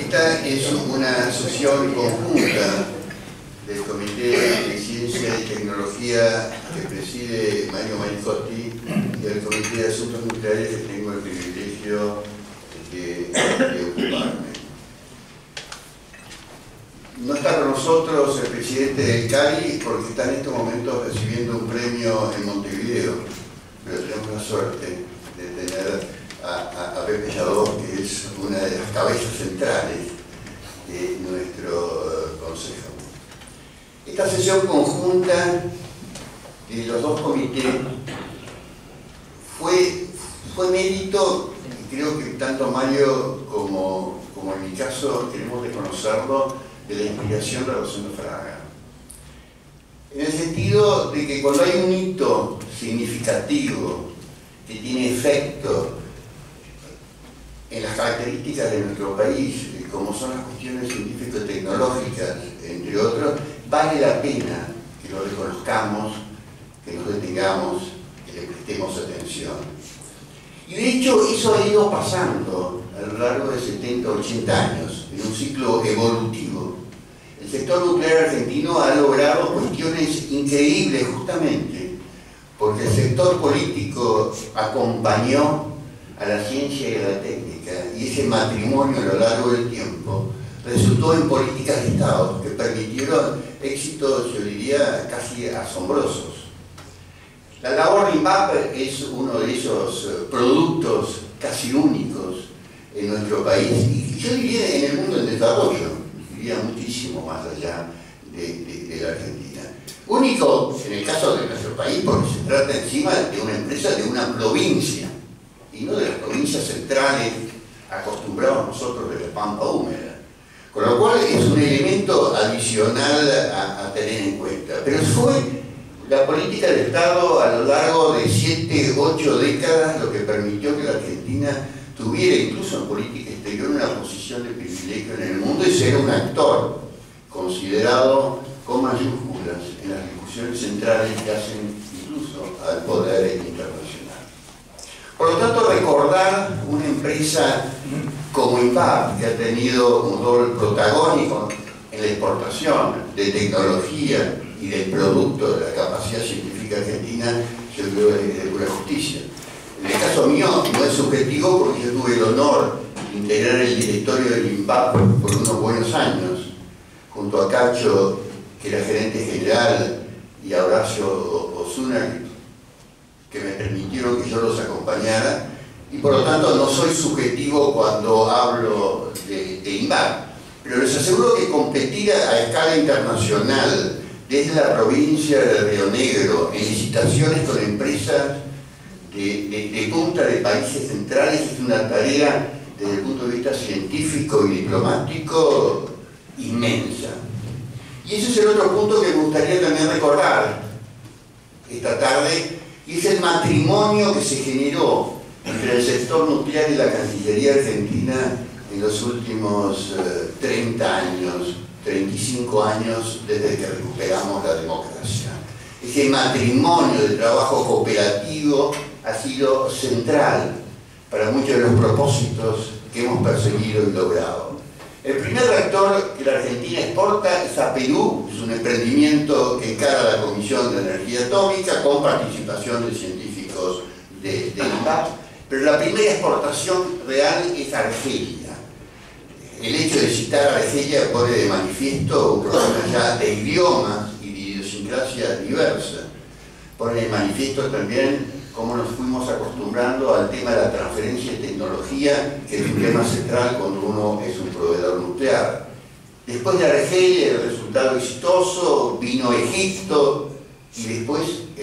Esta es una sesión conjunta del Comité de Ciencia y Tecnología que preside Mario Maricotti y del Comité de Asuntos Nucleares que tengo el privilegio de ocuparme. No está con nosotros el presidente del CARI porque está en estos momentos recibiendo un premio en Montevideo, pero tenemos la suerte de tener a Pepe Lladó, que es una de las cabezas centrales de nuestro consejo. Esta sesión conjunta de los dos comités fue mérito, y creo que tanto Mario como en mi caso queremos reconocerlo, de la inspiración de Rosendo Fraga. En el sentido de que cuando hay un hito significativo que tiene efecto en las características de nuestro país, como son las cuestiones científico-tecnológicas, entre otros, vale la pena que lo reconozcamos, que nos detengamos, que le prestemos atención. Y de hecho eso ha ido pasando a lo largo de 70, 80 años, en un ciclo evolutivo. El sector nuclear argentino ha logrado cuestiones increíbles justamente porque el sector político acompañó a la ciencia y a la técnica, y ese matrimonio a lo largo del tiempo resultó en políticas de Estado que permitieron éxitos, yo diría, casi asombrosos. La labor de INVAP es uno de esos productos casi únicos en nuestro país, y yo diría en el mundo en desarrollo, diría muchísimo más allá de la Argentina. Único en el caso de nuestro país porque se trata encima de una empresa de una provincia, y no de las provincias centrales acostumbrados nosotros de la pampa húmeda. Con lo cual es un elemento adicional a tener en cuenta. Pero fue la política del Estado a lo largo de 7, 8 décadas lo que permitió que la Argentina tuviera, incluso en política exterior, una posición de privilegio en el mundo y ser un actor considerado con mayúsculas en las discusiones centrales que hacen incluso al poder internacional. Por lo tanto, recordar una empresa como INVAP, que ha tenido un rol protagónico en la exportación de tecnología y del producto de la capacidad científica argentina, yo creo que es de pura justicia. En el caso mío no es subjetivo porque yo tuve el honor de integrar el directorio del INVAP por unos buenos años, junto a Cacho, que era gerente general, y a Horacio Osuna, que me permitieron que yo los acompañara, y por lo tanto no soy subjetivo cuando hablo de INVAP, pero les aseguro que competir a escala internacional desde la provincia de Río Negro en licitaciones con empresas de punta de países centrales es una tarea desde el punto de vista científico y diplomático inmensa. Y ese es el otro punto que me gustaría también recordar esta tarde, y es el matrimonio que se generó entre el sector nuclear y la Cancillería Argentina en los últimos 30 años, 35 años desde que recuperamos la democracia. Ese matrimonio de trabajo cooperativo ha sido central para muchos de los propósitos que hemos perseguido y logrado. El primer reactor que la Argentina exporta es a Perú, es un emprendimiento que encara la Comisión de Energía Atómica con participación de científicos de INVAP, pero la primera exportación real es a Argelia. El hecho de citar a Argelia pone de manifiesto un problema ya de idiomas y de idiosincrasia diversa. Pone de manifiesto también cómo nos fuimos acostumbrando al tema de la transferencia de tecnología, que es un tema central cuando uno es un proveedor nuclear. Después de Argelia, el resultado exitoso, vino Egipto, y después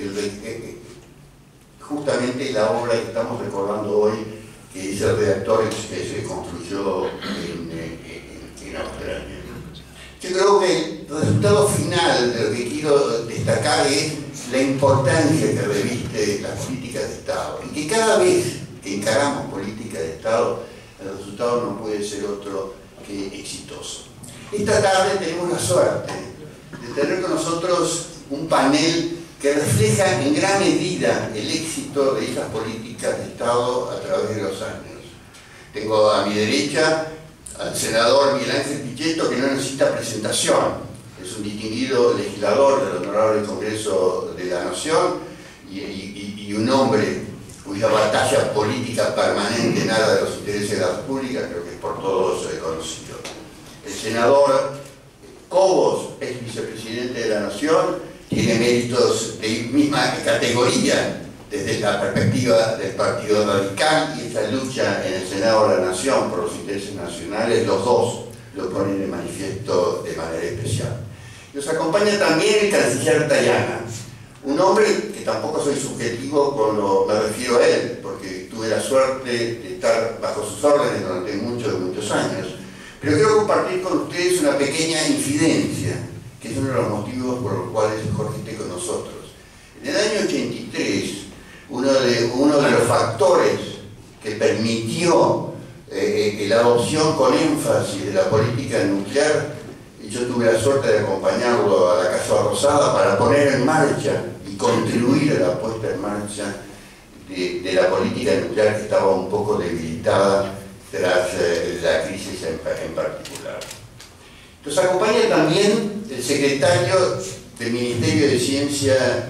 justamente la obra que estamos recordando hoy, que es el reactor que se construyó en Australia. Yo creo que el resultado final de lo que quiero destacar es la importancia que reviste las políticas de Estado, y que cada vez que encaramos políticas de Estado, el resultado no puede ser otro que exitoso. Esta tarde tenemos la suerte de tener con nosotros un panel que refleja en gran medida el éxito de esas políticas de Estado a través de los años. Tengo a mi derecha al senador Miguel Ángel Pichetto, que no necesita presentación. Es un distinguido legislador del Honorable Congreso de la Nación y un hombre cuya batalla política permanente nada de los intereses de la República, creo que es por todos conocido. El senador Cobos, ex vicepresidente de la Nación, tiene méritos de misma categoría desde la perspectiva del Partido Radical, y esta lucha en el Senado de la Nación por los intereses nacionales, los dos lo ponen de manifiesto de manera especial. Nos acompaña también el canciller Tajana, un hombre que tampoco soy subjetivo cuando me refiero a él, porque tuve la suerte de estar bajo sus órdenes durante muchos años, pero quiero compartir con ustedes una pequeña infidencia, que es uno de los motivos por los cuales Jorge esté con nosotros. En el año 83, uno de los factores que permitió la adopción con énfasis de la política nuclear, y yo tuve la suerte de acompañarlo a la Casa Rosada para poner en marcha y contribuir a la puesta en marcha de la política nuclear, que estaba un poco debilitada tras la crisis en particular. Nos acompaña también el secretario del Ministerio de Ciencia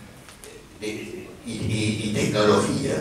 y Tecnología.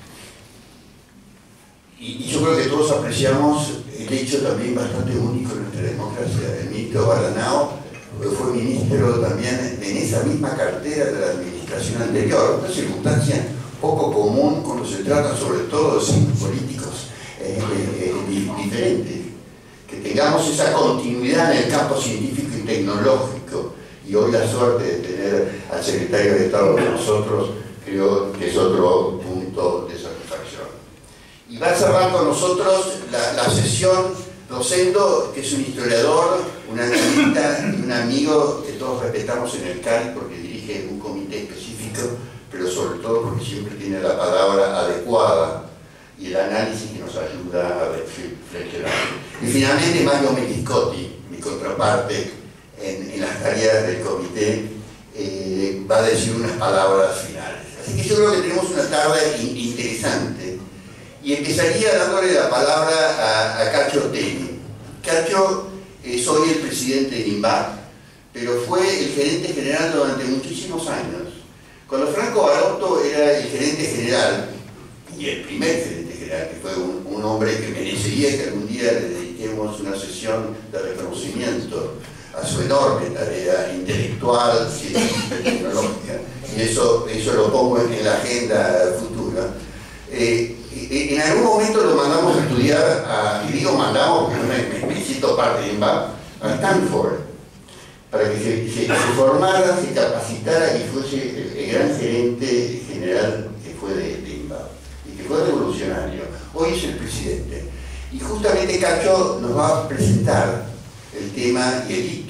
Y yo creo que todos apreciamos el hecho también bastante único en nuestra democracia. El ministro Baranao fue ministro también en esa misma cartera de la administración anterior, una circunstancia poco común cuando se trata sobre todo de signos políticos diferentes. Que tengamos esa continuidad en el campo científico y tecnológico, y hoy la suerte de tener al secretario de Estado con nosotros, creo que es otro punto de satisfacción. Y va a cerrar con nosotros la sesión Rosendo, que es un historiador, un analista y un amigo que todos respetamos en el CAI porque dirige un comité específico, pero sobre todo porque siempre tiene la palabra adecuada y el análisis que nos ayuda a reflexionar. Y finalmente Mario Meliscotti, mi contraparte en las tareas del comité, va a decir unas palabras finales. Así que yo creo que tenemos una tarde interesante. Y empezaría dándole la palabra a Cacho Teni. Cacho es hoy el presidente de INVAP, pero fue el gerente general durante muchísimos años. Cuando Franco Barotto era el gerente general, y el primer gerente general, que fue un hombre que merecería que algún día le dediquemos una sesión de reconocimiento a su enorme tarea intelectual, científica y tecnológica, y eso lo pongo en la agenda futura. En algún momento lo mandamos a estudiar, y digo mandamos porque me siento parte de INVAP, a Stanford, para que se formara, se capacitara y fuese el gran gerente general que fue de INVAP, y que fue revolucionario. Hoy es el presidente. Y justamente Cacho nos va a presentar el tema y el